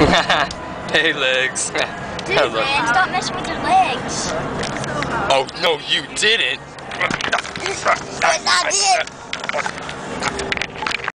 Hey, legs. Dude, man, stop messing with your legs. Oh, no, you didn't. Yes, I did.